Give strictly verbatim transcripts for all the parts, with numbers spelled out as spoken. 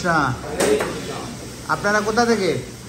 কৃষ্ণা। আপনারা কোথা থেকে?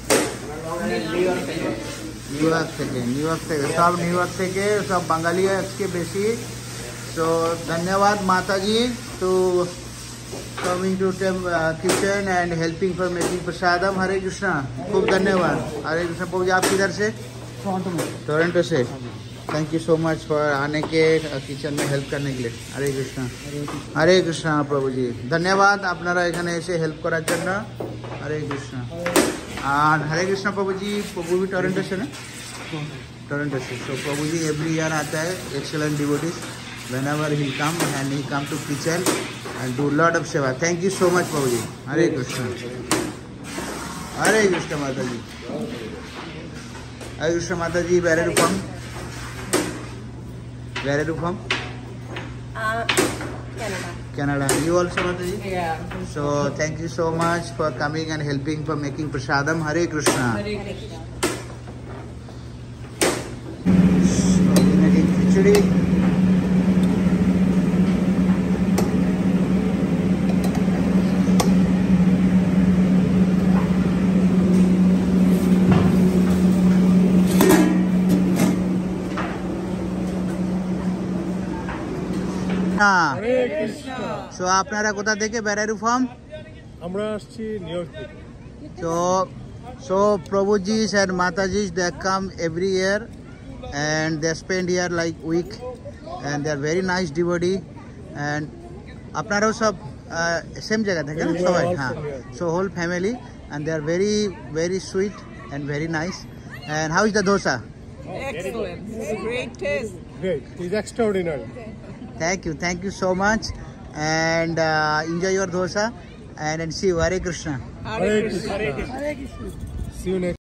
নিউ ইয়র্ক থেকে। নিউ ইয়র্ক থেকে সব নিউ ইয়র্ক থেকে সব বাঙালি আজকে বেশি। তো ধন্যবাদ Mataji to coming to kitchen and helping for making prasadam. Hare Krishna, खूब धन्यवाद। हरे कृष्णा। प्रभु जी आप किधर से? टोरंटो में। टोरंटो से। Thank you so much for आने के किचन में हेल्प करने के लिए। हरे कृष्णा। हरे कृष्णा प्रभु जी धन्यवाद আপনারা এখানে এসে হেল্প করার জন্য। हरे कृष्णा। और हरे कृष्णा प्रभु जी, प्रभु भी टोरंटो से ना? टोरंटो से। तो प्रभु जी एवरी ईयर आता है, excellent devotees. whenever he come and he come to kitchen and do lot of seva. Thank you so much Prabhuji. Hare Krishna. Hare Krishna Mataji. Hare Krishna Mataji. Where are you from? Where are you from? Uh, Canada. Canada. You also Mataji? Yeah. So thank you so much for coming and helping for making prasadam. Hare Krishna. Hare Krishna. So we making khichdi. So আপনারা কোথা থেকে? বেরারু ফর্ম। আমরা আসছি New York থেকে। So, so Prabhuji's and Mataji's, they come every year and they spend here like week and they are very nice devotee and আপনারাও সব সেম জায়গা থেকে না সবাই? হ্যাঁ। So whole family and they are very very sweet and very nice. And how is the dosa? Excellent. It's a great taste. Great. It's extraordinary. Thank you, thank you so much and uh, enjoy your dosa and, and see you. Hare Krishna. Hare Krishna. Hare Krishna. See you next.